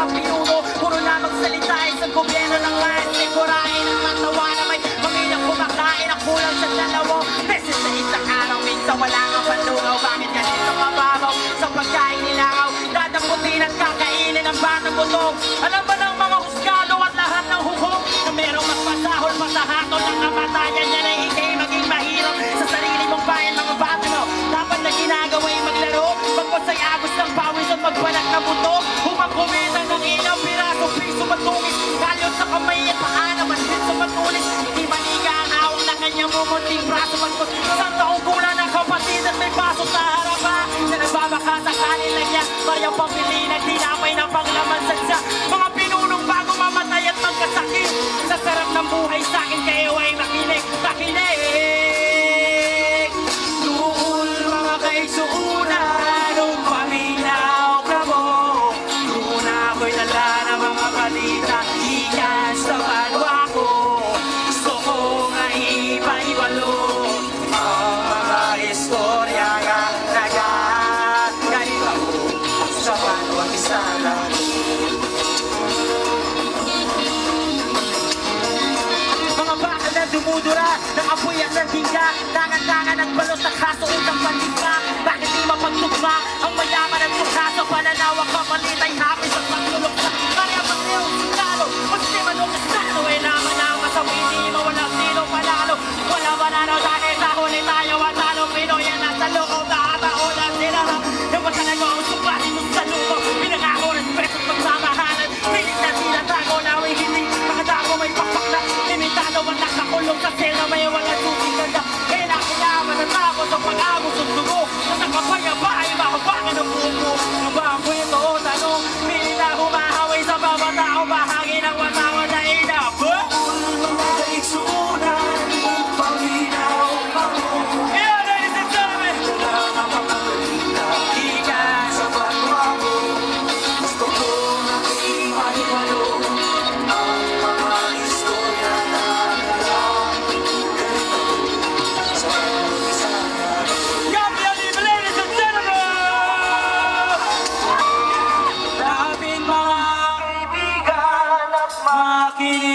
mga pinuno. Puro na magsalita sa gobyerno ng lahat. Sigurain ang matawa na may pamilyang kumakain ang kulang sa dalawa. Beses sa isang araw, minsan wala kang panlugaw. Bakit ganito mababaw sa pagkain nilaw? Dadaputin at kakainin ang batang butong. Alam ba ng mga husgado at lahat ng hukom na merong mas pasahol pa sa hatol ng kamatayan niya na ikay maging mahirap sa sarili mong bayan. Mga bata no, dapat na ginagawa'y maglaro, magpasay agos ng pawis at magbalat na buto. Upang kumita ng ilang piraso, piso matungis, kalyot sa kamay at paa naman din sa matulis. Hindi maniga ang hawak na kanyang mumunting braso. Magpos isang taong kulang ng kapatid at may paso sa harapan na nagbabaka sa kanila niya. Mayang pambili na tinapay ng panglaman sa siya. Mga pinunong bago mamatay at magkasakit. Sa sarap ng buhay sa akin kayo ay makinig, makinig. Noon mga kaigsuuna, nung paminaw ka mo, noon ako'y dala ng mga balita, iyan sa banwa ko. Gusto ko nga iba-ibalo ang mga istorya nga nagagalit ako sa banwa kisala. Mga bakal na dumudura ng apoy at ng bingga, tangan-tangan at balos na kasuot ang pandika. Bakit di mapagtugma ang mayaman at mukha sa pananawa kapalit ay hapis at pagtulog sa kaya paglew sinalo. Pagsi manong kasano ay naman ang masawi, di mawalang silong panalo. Wala mananaw dahil sa huli tayo at talong Pinoy yan nasa loob na hataon at sinarap. Yung matalago ang suklasin mo sa luto, pinangako respeto at pagsamahalan. Pilit na tinatago na may hindi makatago, may pakpak na limitado at nakakulong sa sila, may walang suking ganda. Kailangan na tao sa pag-agos ng dugo, at ang kapayapa ay makapakan ng buko. Ang ba ang kwento o tanong, pilit na humahaway sa bawat tao, bahagi ng watawan na inabo. Mga kaigsuunan, paminaw ako. Yeah, ladies and gentlemen! Wala na mapapalita, ikan sa banwa ko. Gusto ko na imanipalo ang mga istorya na ladies and gentlemen! Daming mga kaibigan at makinig.